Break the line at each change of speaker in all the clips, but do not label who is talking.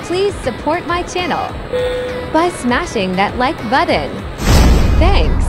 please support my channel by smashing that like button. Thanks.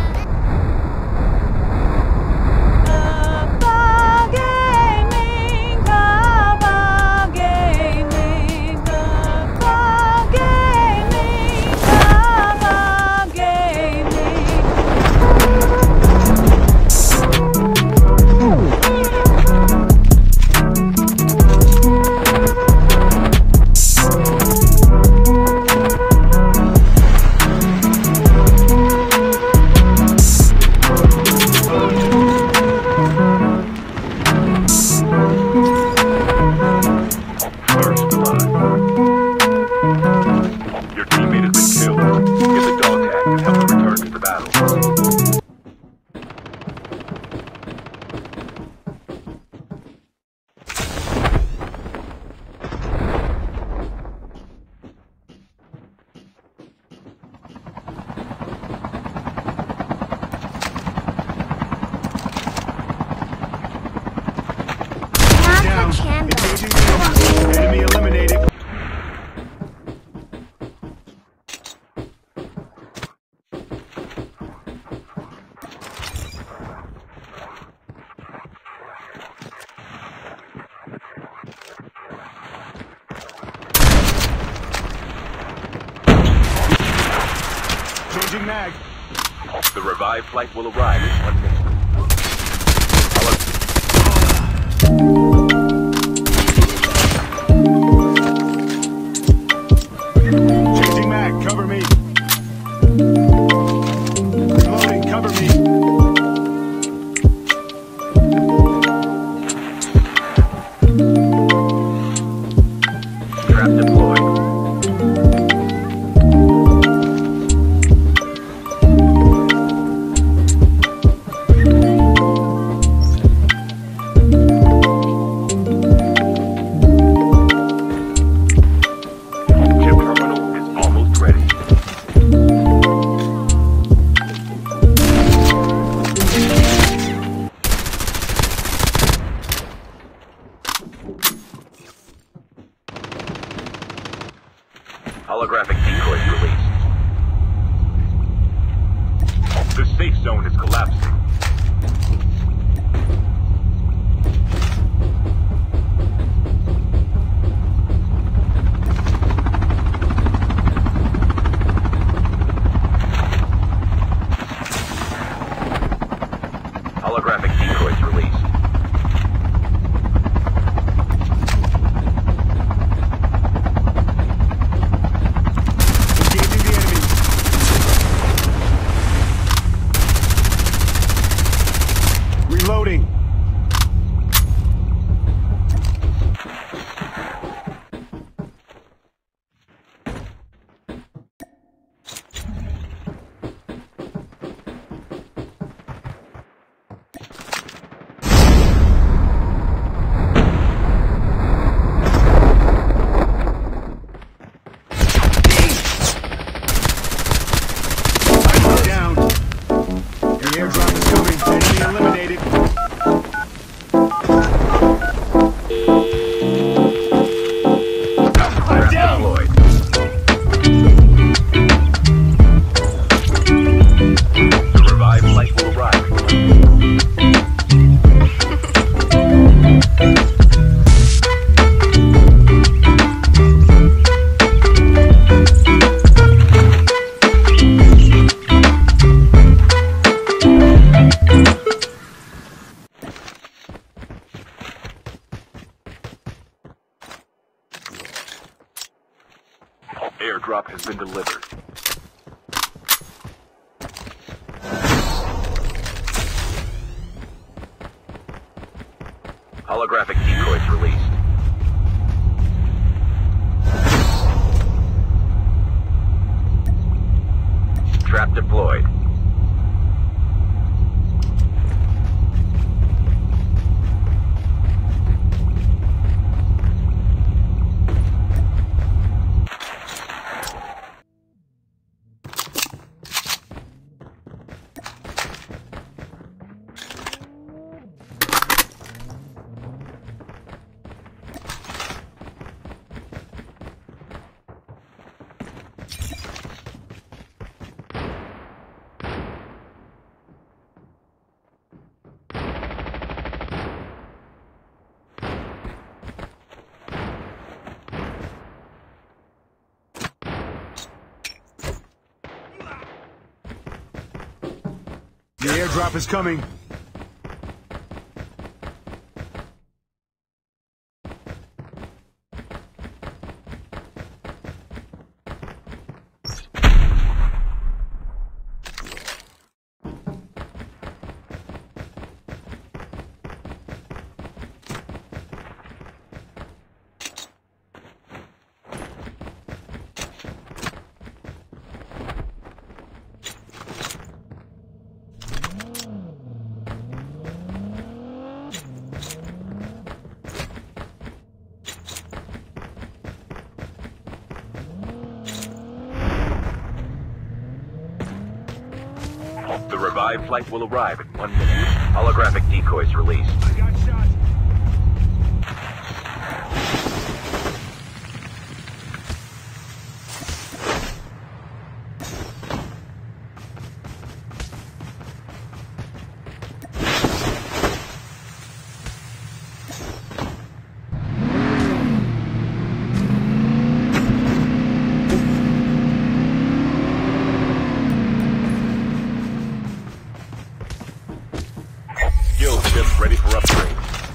Enemy eliminated. Changing mag.
The revived flight will arrive in 1 minute.
Changing mag, cover me. Reloading, cover me.
Trap deployed. Holographic decoys released. The safe zone is collapsing. Holographic decoys released.
Reloading. Down. The airdrop is coming. Enemy eliminated.
Trap deployed. The revived flight will arrive in 1 minute. Airdrop has been delivered. Holographic decoys released. Trap deployed.
The airdrop is coming.
The revived flight will arrive in 1 minute. Holographic decoys released.
I got shot.
Skill ship ready for upgrade.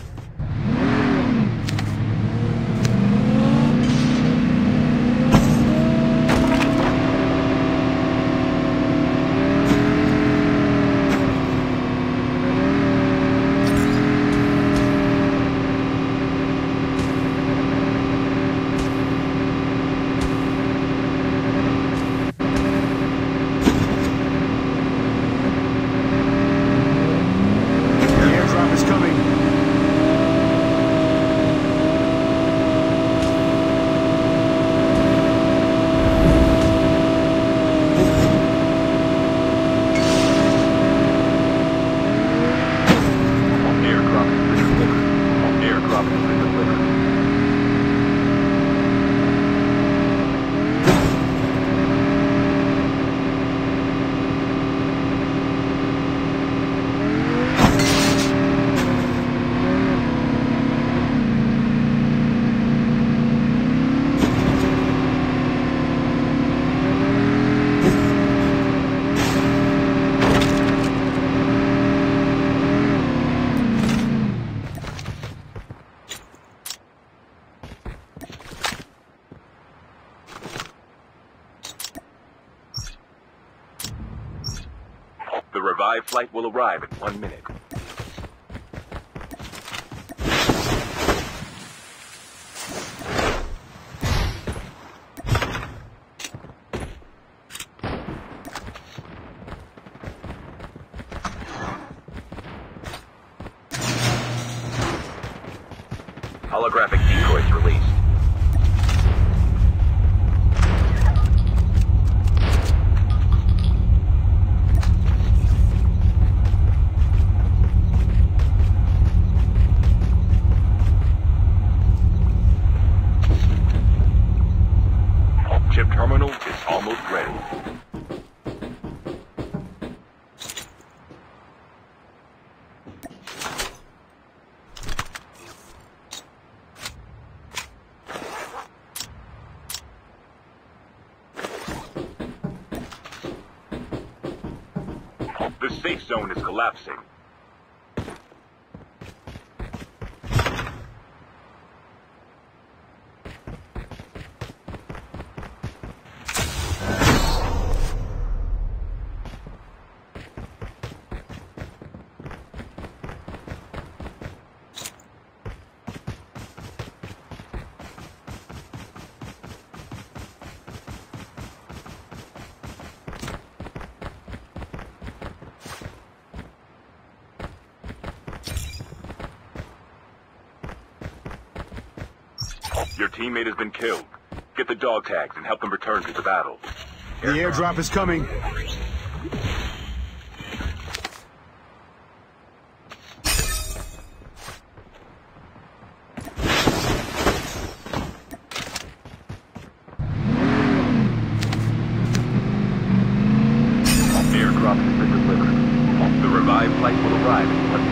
The airdrop is coming.
Airdrop has been delivered. Airdrop has been delivered. The revived flight will arrive in 1 minute. Holographic decoys released. Chip terminal is almost ready. The safe zone is collapsing. Your teammate has been killed. Get the dog tags and help them return to the battle.
The airdrop is coming.
Airdrop has been delivered. The revived flight will arrive in 1 minute.